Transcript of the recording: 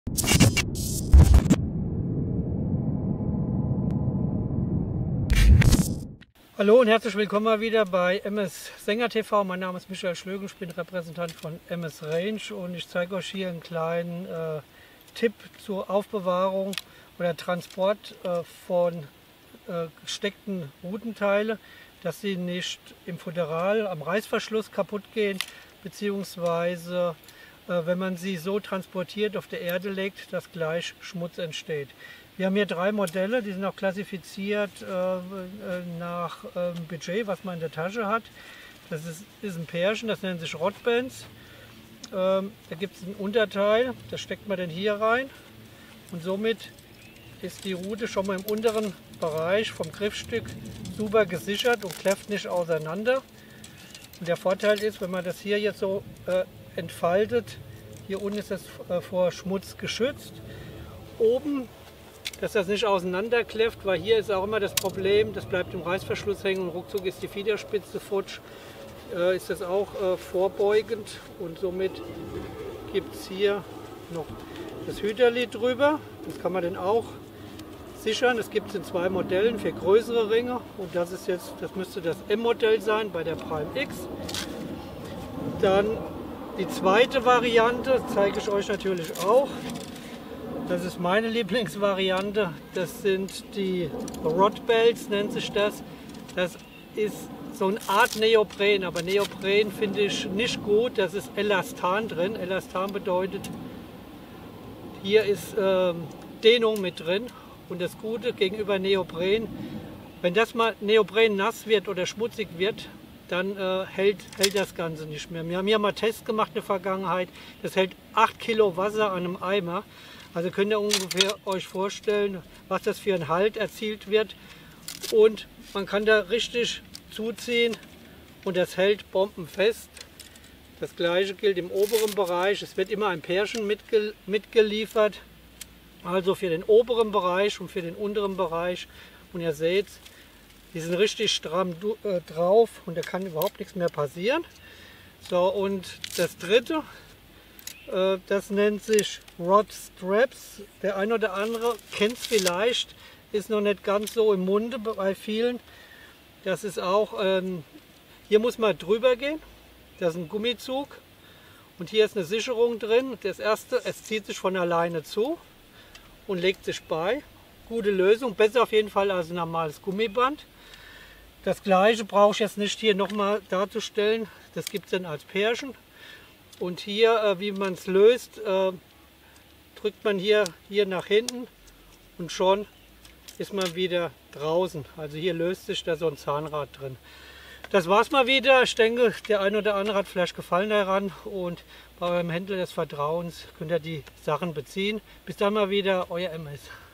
Hallo und herzlich willkommen mal wieder bei MS Sänger TV. Mein Name ist Michael Schlögen, ich bin Repräsentant von MS Range und ich zeige euch hier einen kleinen Tipp zur Aufbewahrung oder Transport von gesteckten Routenteile, dass sie nicht im Futteral am Reißverschluss kaputt gehen, beziehungsweise wenn man sie so transportiert auf der Erde legt, dass gleich Schmutz entsteht. Wir haben hier 3 Modelle, die sind auch klassifiziert nach Budget, was man in der Tasche hat. Das ist ein Pärchen, das nennt sich Rodbands. Da gibt es ein Unterteil, das steckt man dann hier rein und somit ist die Route schon mal im unteren Bereich vom Griffstück super gesichert und kläfft nicht auseinander. Und der Vorteil ist, wenn man das hier jetzt so entfaltet, hier unten ist das vor Schmutz geschützt. Oben, dass das nicht auseinanderkläfft, weil hier ist auch immer das Problem, das bleibt im Reißverschluss hängen und ruckzuck ist die Fiederspitze futsch, ist das auch vorbeugend und somit gibt es hier noch das Hüterli drüber. Das kann man dann auch sichern. Das gibt es in 2 Modellen für größere Ringe und das ist jetzt, das müsste das M-Modell sein bei der Prime X. Dann die zweite Variante zeige ich euch natürlich auch. Das ist meine Lieblingsvariante. Das sind die Rodbelts, nennt sich das. Das ist so eine Art Neopren, aber Neopren finde ich nicht gut. Das ist Elastan drin. Elastan bedeutet, hier ist Dehnung mit drin. Und das Gute gegenüber Neopren, wenn das mal Neopren nass wird oder schmutzig wird, dann hält das Ganze nicht mehr. Wir haben hier mal Tests gemacht in der Vergangenheit. Das hält 8 Kilo Wasser an einem Eimer. Also könnt ihr ungefähr euch vorstellen, was das für ein Halt erzielt wird. Und man kann da richtig zuziehen und das hält bombenfest. Das gleiche gilt im oberen Bereich. Es wird immer ein Pärchen mitgeliefert. Also für den oberen Bereich und für den unteren Bereich. Und ihr seht, die sind richtig stramm drauf und da kann überhaupt nichts mehr passieren. So, und das dritte, das nennt sich Rod Straps. Der eine oder andere kennt es vielleicht, ist noch nicht ganz so im Munde bei vielen. Das ist auch, hier muss man drüber gehen. Das ist ein Gummizug und hier ist eine Sicherung drin. Das erste, es zieht sich von alleine zu und legt sich bei. Gute Lösung, besser auf jeden Fall als ein normales Gummiband. Das gleiche brauche ich jetzt nicht hier nochmal darzustellen. Das gibt es dann als Pärchen. Und hier, wie man es löst, drückt man hier nach hinten und schon ist man wieder draußen. Also hier löst sich da so ein Zahnrad drin. Das war's mal wieder. Ich denke, der eine oder andere hat vielleicht Gefallen daran und bei eurem Händler des Vertrauens könnt ihr die Sachen beziehen. Bis dann mal wieder, euer MS.